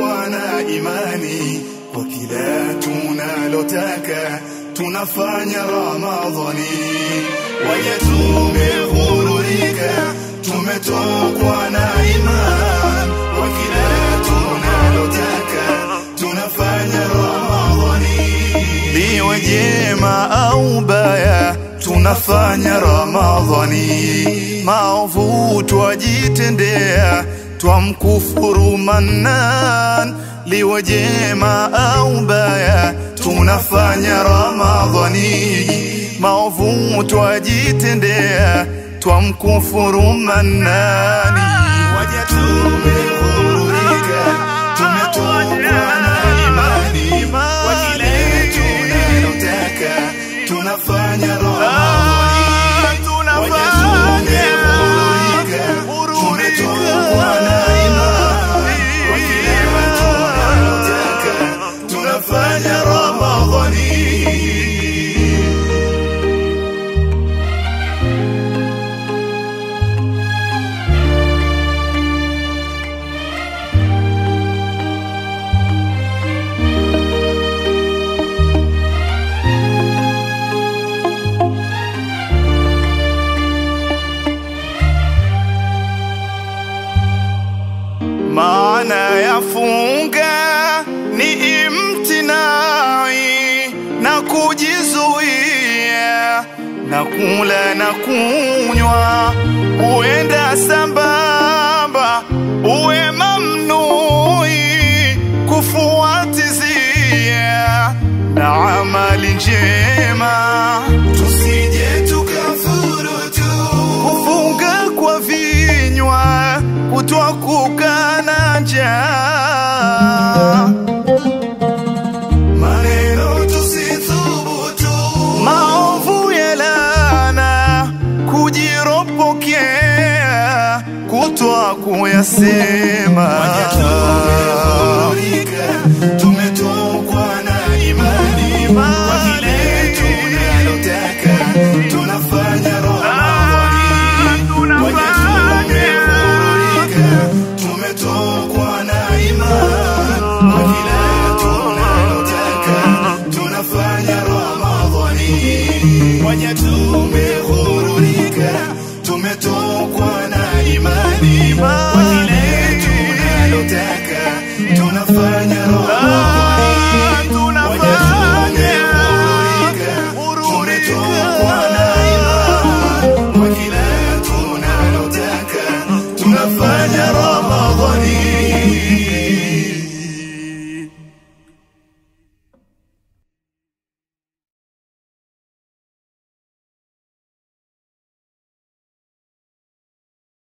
tumekuwa na imani kwa kila tunalotaka tunafanya Ramadhani. Waja tumehururika, tumetokwa na imani kwa kila tunalotaka tunafanya Ramadhani. Liwe jema au baya tunafanya Ramadhani. Maovu twajitendea, twamkufuru Mannan. Liwe jema au baya tunafanya Ramadhani. Maovu twajitendea, twamkufuru Mannani. Waja tumehururika, tumetokwa na imani kwa kile tunalotaka tunafanya Ramadhani. Waja tumehururika, tumetokwa na imani kwa kile tunalotaka tunafanya Ramadhani. Maana ya funga ni imtinai na kujizuia na kula na kunywa, uenda sambamba uwe mamnui kufuatizia na amali njema, tusije tukafurutu kufunga kwa vinywa kutwa kukana njaa. Maneno tusithubutu, maovu ya laana kujiropokea kutwa kuyasema. Waja tumehururika, tumetokwa na imani kwa kile tunalotaka tunafanya Ramadhani. Waja tumehururika, tumetokwa na imani kwa kile tunalotaka tunafanya Ramadhani. Waja tumehururika, tumetokwa na imani kwa kile tunalotaka tunafanya Ramadhani.